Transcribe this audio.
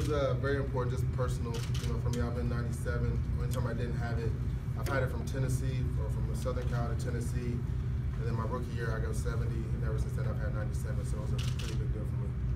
was very important, just personal. You know, for me, I've been 97. Anytime I didn't have it, I've had it from Tennessee, or from Southern Cal to Tennessee, and then my rookie year I got 70, and ever since then I've had 97. So it was a pretty big deal for me.